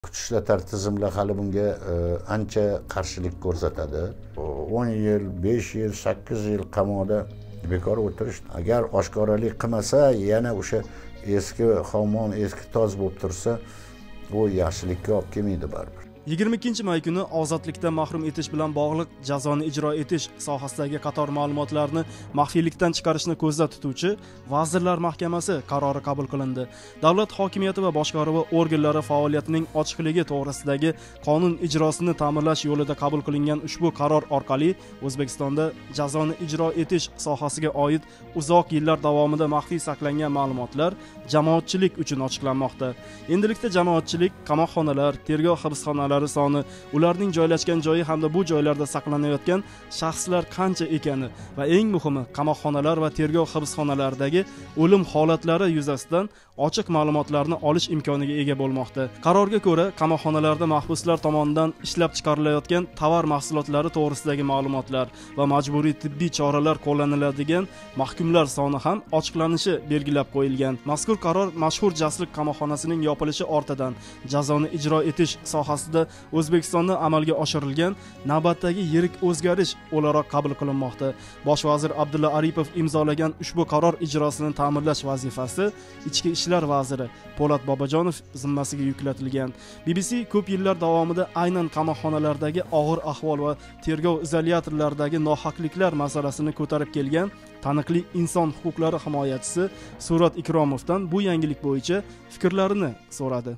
Kuch ishlatar tizimlar hali bunga ancha qarshilik ko'rsatadi. 10 yil, 5 yil, 8 yil qamoqda bekor o'tirish, agar oshkoralik qilmasa, yana o'sha eski xomon, eski toz bo'lib tursa, bu yaxshilikka olib kelmaydi baribir. 22 may kuni ozodlikdan mahrum etish bilan bog'liq jazoni ijro etish sohasidagi qator ma'lumotlarni maxfiylikdan chiqarishni ko'zda tutuvchi Vazirlar Mahkamasi qarori qabul qilindi. Davlat hokimiyati va boshqaruvi organlari faoliyatining ochiqligi to'g'risidagi qonun ijrosini ta'minlash yo'lida qabul qilingan ushbu qaror orqali O'zbekistonda jazoni ijro etish sohasiga oid uzoq yillar davomida maxfiy saqlangan ma'lumotlar jamoatchilik uchun ochiqlanmoqda. Endilikda jamoatchilik qamoqxonalar, tergov hibsxonalari soni, ularning joylashgan joyi hamda bu joylarda saqlanayotgan shaxslar qancha ekani va eng muhimi qamoqxonalar va tergov hibsxonalaridagi o'lim holatlari yuzasidan ochiq ma'lumotlarni olish imkoniga ega bo'lmoqda. Qarorga ko'ra, qamoqxonalarda mahbuslar tomonidan ishlab chiqarilayotgan tovar mahsulotlari to'g'risidagi ma'lumotlar va majburiy tibbiy choralar qo'llaniladigan mahkumlar soni ham ochiqlanishi belgilab qo'yilgan. Mazkur qaror mashhur Jasliq qamoqxonasining yopilishi ortidan jazoni ijro etish sohasida O'zbekistonda amalga oshirilgan navbatdagi yirik o'zgarish o'laroq qabul qilinmoqda. Bosh vazir Abdulla Aripov imzolagan ushbu qaror ijrosini ta'minlash vazifasi Ichki ishlar vaziri Po'lat Bobojonov zimmasiga yuklatilgan. BBC ko'p yillar davomida aynan qamoqxonalardagi og'ir ahvol va tergov izolyatorlaridagi nohaqliklar masalasini ko'tarib kelgan taniqli inson huquqlari himoyachisi Surat Ikromovdan bu yangilik bo'yicha fikrlarini so'radi.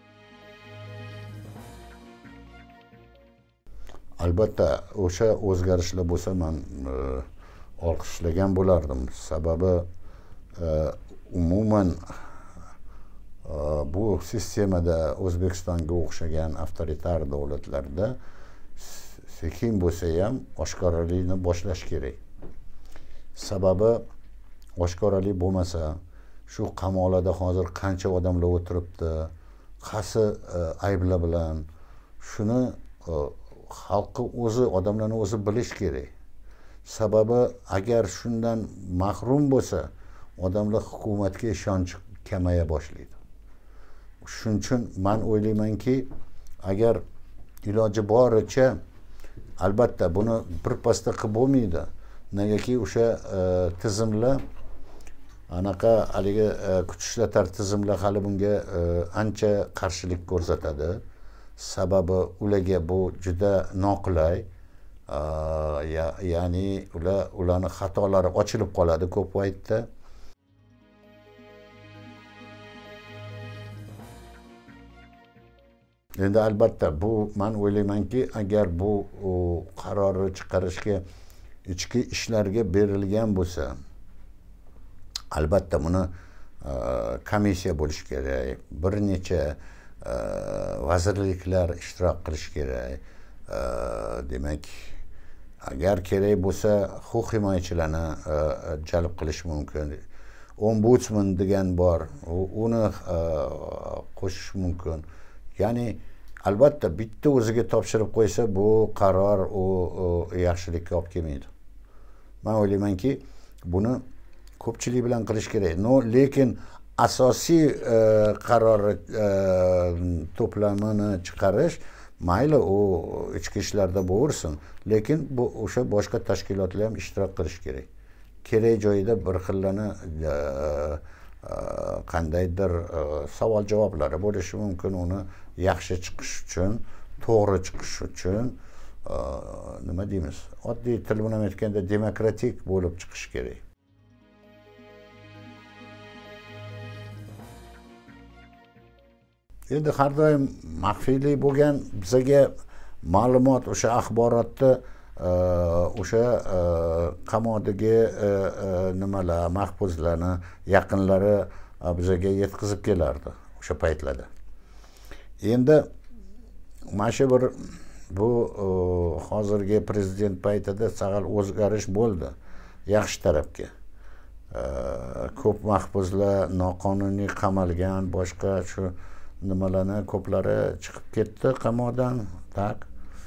Albatta, o'sha o'zgarishlar bo'lsa, men olqishlagan bo'lardim. Sababi umuman bu sistemada O'zbekistonga o'xshagan avtoritar davlatlarda sekin bo'lsa ham oshkoralikni boshlash kerak. Sababi oshkoralik bo'lmasa, shu qamoqlarda hozir qancha odamlar o'tiribdi, qaysi ayblar bilan, shuni xalqi o'zi, odamlarni o'zi bilish kerak. Sababi agar shundan mahrum bo'lsa, odamlar hukumatga ishonch kamaya boshlaydi. Shuning uchun men o'ylaymanki, agar iloji boricha, albatta buni birpasda qilib bo'lmaydi. Negaki o'sha tizimlar, anaqa haligi kuch ishlatar tizimlar hali bunga ancha qarshilik ko'rsatadi. Sababi ularga bu juda noqulay, ya'ni ularning xatolari ochilib qoladi ko'p vaqtda. Endi albatta bu men o'ylaymanki, agar bu qarorni chiqarishga ichki ishlarga berilgan bo'lsa, albatta buni komissiya bo'lishi kerak, bir necha vazirliklar ishtirok qilish kerak. Demak, agar kerak bo'lsa, huquq himoyachilarni jalb qilish mumkin. Ombudsman degan bor, uni qo'shish mumkin. Ya'ni albatta bitta o'ziga topshirib qo'ysa, bu qaror yaxshilikka olib kelmaydi. Men o'ylaymanki, buni ko'pchilik bilan qilish kerak. Lekin asosiy qaror to'plamini chiqarish, mayli u ichki ishlarda bo'versin, lekin bu o'sha boshqa tashkilotlar ham ishtirok qilish kerak. Kerak joyida bir xillarni qandaydir savol javoblari bo'lishi mumkin, uni yaxshi chiqish uchun, to'g'ri chiqish uchun, nima deymiz, oddiy til bilan aytganda demokratik bo'lib chiqish kerak. Endi har doim maxfiylik bo'lgan, bizga ma'lumot, o'sha axborotni o'sha qamoqdagi nimalar, mahbuslarni yaqinlari bizga yetkazib kelardi o'sha paytlarda. Endi mana shu bu hozirgi prezident paytida sal o'zgarish bo'ldi yaxshi tarafga. Ko'p mahbuslar noqonuniy qamalgan, boshqa shu nimalarni ko'plari chiqib ketdi qamoqdan, tak.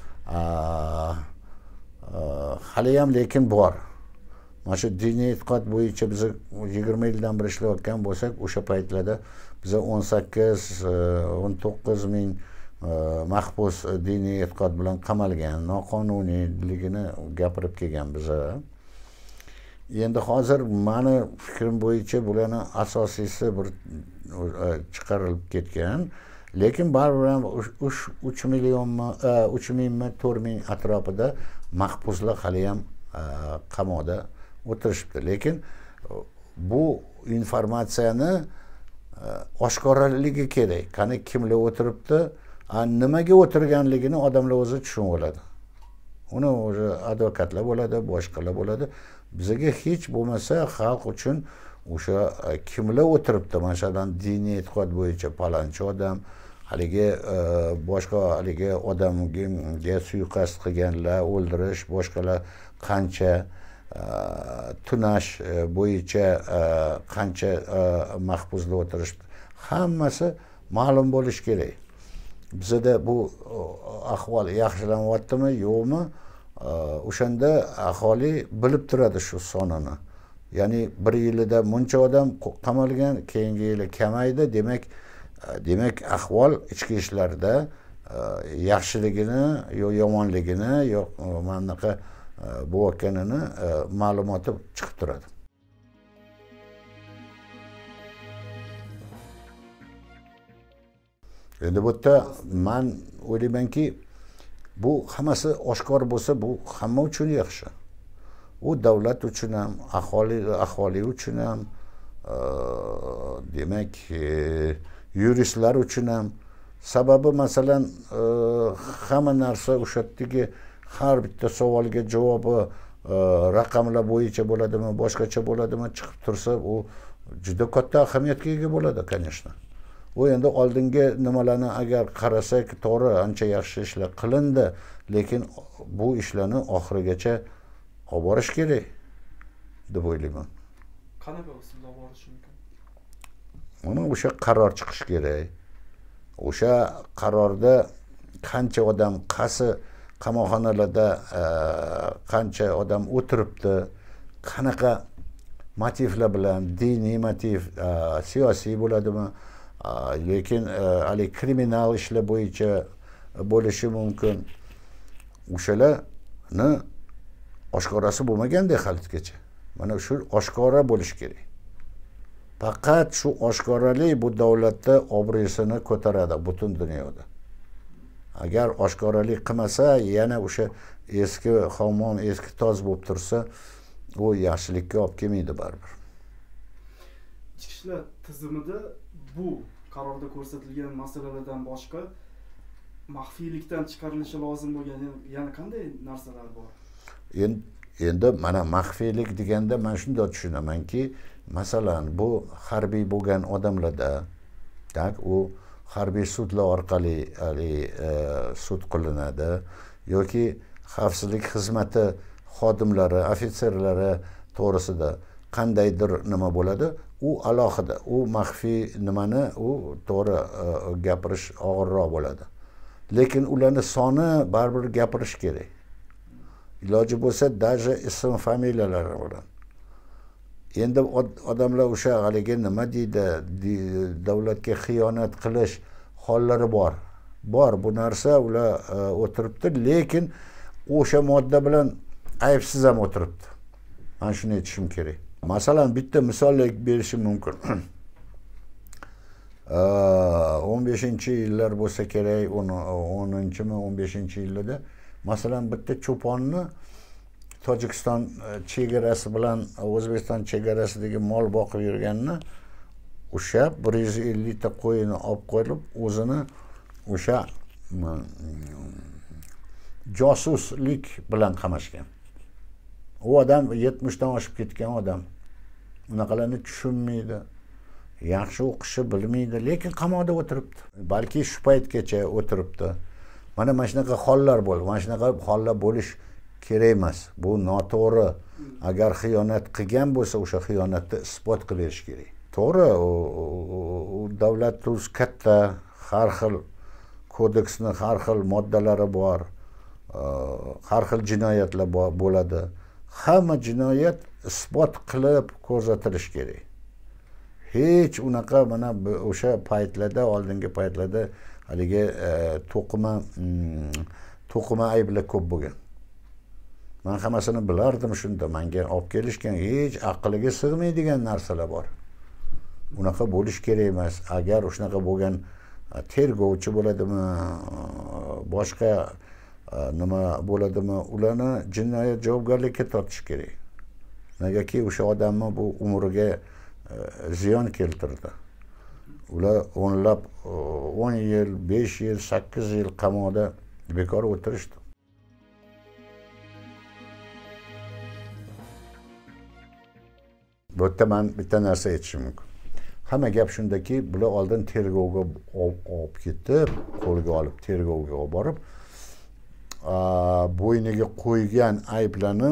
Hali ham lekin bor. Mana shu diniy e'tiqod bo'yicha biz 20 yildan beri ishlayotgan bo'lsak, o'sha paytlarda biz 18-19 ming mahbus diniy e'tiqod bilan qamalgan, noqonuniyligini gapirib kelgan biza. Endi hozir mani fikrim bo'yicha bularning asosiysi bir chiqarilib ketgan. Lekin baribir ham 3 millionmi, 3 mingmi, 4 ming atrofida mahbuslar hali ham qamoqda o'tirishibdi. Lekin bu informatsiyani oshkoraligi kerak. Qani kimlar o'tiribdi, nimaga o'tirganligini odamlar o'zi tushunib oladi. Uni o'zi advokatlar bo'ladi, boshqalar bo'ladi. Bizga hech bo'lmasa xalq uchun o'sha kimlar o'tiribdi, masalan, diniy e'tiqod bo'yicha palonchi odam, haligi boshqa haligi odamga suiqasd qilganlar, o'ldirish, boshqalar qancha tunash bo'yicha qancha mahbuslar o'tirishdi. Hammasi ma'lum bo'lishi kerak. Bizda bu ahvol yaxshilanyaptimi, yo'qmi? O'shanda aholi bilib turadi shu sonini. Ya'ni bir yilda muncha odam qamalgan, keyingi yili kamaydi, demak ahvol ichki ishlarda yaxshiligini yo yomonligini yo mana bunaqa bo'layotganini ma'lumoti chiqib turadi. Endi bu yerda men o'ylaymanki, bu hammasi oshkor bo'lsa, bu hamma uchun yaxshi. U davlat uchun ham, aholi uchun ham, demak, yuristlar uchun ham. Sababi masalan, hamma narsa o'sha yerdagi har bitta savolga javobi raqamlar bo'yicha bo'ladimi, boshqacha bo'ladimi chiqib tursa, u juda katta ahamiyatga ega bo'ladi, конечно. U endi oldingi nimalarni agar qarasak, to'g'ri, ancha yaxshi ishlar qilindi, lekin bu ishlarni oxirigacha olib borish kerak deb o'ylayman. Qanaqa usulda olib borish mumkin? Mana o'sha qaror chiqish kerak. O'sha qarorda qancha odam qaysi qamoqxonalarda qancha odam o'tiribdi, qanaqa motivlar bilan, diniy motiv, siyosiy bo'ladimi, lekin hali kriminal ishlar bo'yicha bo'lishi mumkin. O'shalarni oshkorasi bo'lmaganda haligacha. Mana shu oshkora bo'lishi kerak. Faqat shu oshkoralik bu davlatda obro'sini ko'taradi butun dunyoda. Agar oshkoralik qilmasa, yana o'sha eski xomon, eski toz bo'lib tursa, u yaxshilikka olib kelmaydi baribir. Ichki ishlar tizimida bu qarorda ko'rsatilgan masalalardan boshqa maxfiylikdan chiqarilishi lozim bo'lgan yana qanday narsalar bor? Endi mana maxfiylik deganda men shunday tushunamanki, masalan, bu harbiy bo'lgan odamlarda, u harbiy sudlar orqali sud qilinadi yoki xavfsizlik xizmati xodimlari, ofitserlari to'g'risida qandaydir nima bo'ladi, u alohida, u maxfiy nimani u to'g'ri gapirish og'irroq bo'ladi. Lekin ularning soni baribir gapirish kerak. Iloji bo'lsa, даже ism familiyalari bilan. Endi odamlar o'sha haligi nima deydi, davlatga xiyonat qilish hollari bor. Bu narsa ular o'tiribdi, lekin o'sha modda bilan aybsiz ham o'tiribdi. Men shuni aytishim kerak. Masalan, bitta misollik berishim mumkin. 15-yillar bo'lsa kerak, 10-mi, 15-yillarda masalan bitta cho'ponni Tojikiston chegarasi bilan O'zbekiston chegarasidagi mol boqib yurganini o'sha 150 ta qo'yini olib qo'yib, o'zini o'sha josuslik bilan qamashgan. U odam 70 dan oshib ketgan odam. Unaqalarni tushunmaydi. Yaxshi o'qishni bilmaydi, lekin qamoqda o'tiribdi. Balki shu paytgacha o'tiribdi. Mana shunaqa hollar bo'ldi. Mana shunaqa hollar bo'lish kerak emas. Bu noto'g'ri. Agar xiyonat qilgan bo'lsa, o'sha xiyonatni isbot qilib berish kerak. To'g'ri, u davlat tuz katta, har xil kodeksning har xil moddalari bor. Har xil jinoyatlar bo'ladi. Hamma jinoyat isbot qilib ko'rsatilish kerak. Hech unaqa mana o'sha paytlarda, oldingi paytlarda haligi to'qima ayblar ko'p bo'lgan. Men hammasini bilardim shunda. Menga olib kelishgan hech aqliga sig'maydigan narsalar bor. Unaqa bo'lish kerak emas. Agar shunaqa bo'lgan tergovchi bo'ladimi, boshqa nima bo'ladimi, ularni jinoyat javobgarlikka tortish kerak. Negaki o'sha odamni bu umriga ziyon keltirdi. Ular o'nlab 10 yil, 5 yil, 8 yil qamoqda bekor o'tirishdi. Bu yerda men bitta narsa aytishim mumkin. Hamma gap shundaki, bular oldin tergovga olib ketib, qo'lga olib tergovga olib borib, bo'yniga qo'ygan ayblarni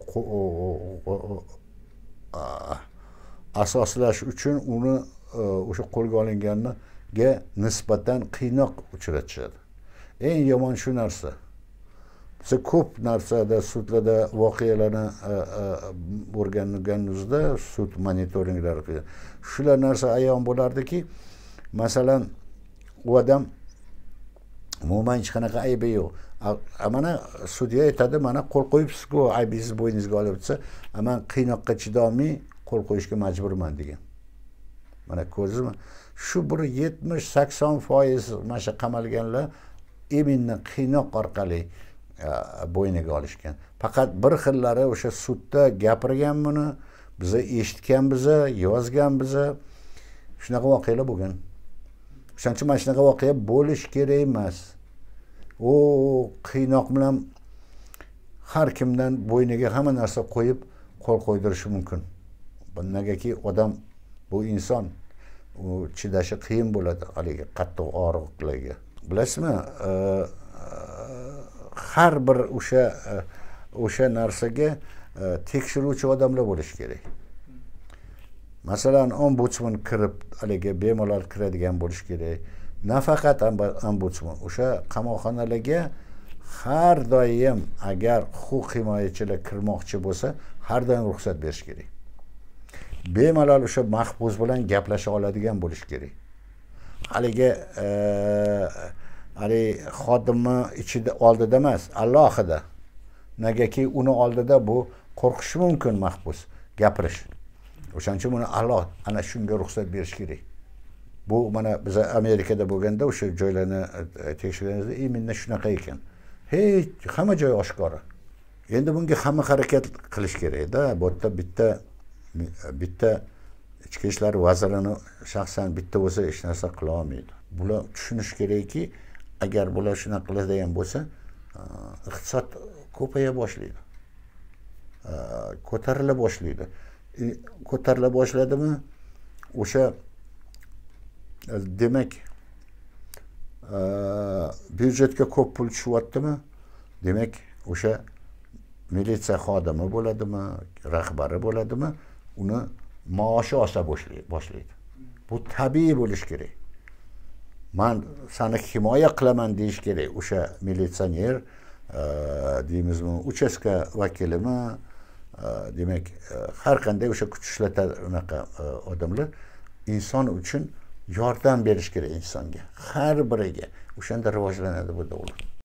asoslash uchun uni o'sha qo'lga olinganiga nisbatan qiynoq uchratishadi. Eng yomon shu narsa. Biz ko'p narsada sudlarda voqealarni o'rganganimizda sud monitoringlari qilgan. Shular narsa ayon bo'lardiki, masalan, u odam umuman hech qanaqa aybi yo'q. Mana sudya aytadi, mana qo'l qo'yibsiz-ku, aybingizni bo'yningizga olib o'tsa, men qiynoqqa chidolmay qo'l qo'yishga majburman degan. Mana ko'rdingizmi? Shu bir 70-80% mana shu qamalganlar eminni qiynoq orqali bo'yniga olishgan. Faqat bir xillari o'sha sudda gapirgan buni, biz eshitganmiz, yozganmiz. Shunaqa voqealar bo'lgan. Shuning uchun mana shunaqa voqea bo'lish kerak emas. O qiynoq bilan har kimdan bo'yniga hamma narsa qo'yib qo'l qo'ydirishi mumkin. Negaki odam bu inson, u chidashi qiyin bo'ladi haligi qattiq og'riqlarga. Bilasizmi? Har bir o'sha narsaga tekshiruvchi odamlar bo'lish kerak. Masalan, ombudsman kirib, haligi bemalol kiradigan bo'lish kerak. Nafaqat ombudsman, o'sha qamoqxonalarga har doim agar huquq himoyachilar kirmoqchi bo'lsa, har doim ruxsat berish kerak. Bemalol o'sha mahbus bilan gaplasha oladigan bo'lish kerak. Haligi xodimni ichida oldida emas, alohida. Negaki uni oldida bu qo'rqishi mumkin mahbus gapirish. O'shaning uchun buni ana shunga ruxsat berish kerak. Bu mana biz Amerikada bo'lganda o'sha joylarni tekshirganimizda iminda shunaqa ekan. Hech hamma joy oshkora. Endi bunga hamma harakat qilish kerak-da. Bu yerda bitta ichki ishlar vazirini shaxsan bitta o'zi hech narsa qila olmaydi. Bular tushunish kerakki, agar bular shuna qiladigan bo'lsa, iqtisod ko'paya boshlaydi. Ko'tarila boshlaydi. Ko'tarila boshladimi, o'sha demak byudjetga ko'p pul tushyaptimi, demak o'sha militsiya xodimi bo'ladimi, rahbari bo'ladimi, uni maoshi osa boshlaydi. Bu tabiiy bo'lish kerak. Men seni himoya qilaman deyish kerak o'sha militsioner, deymizmi, uchastka vakilimi, demak har qanday o'sha kuch ishlatadigan odamlar inson uchun yordam berish kerak insonga, har biriga. O'shanda rivojlanadi bu davlat.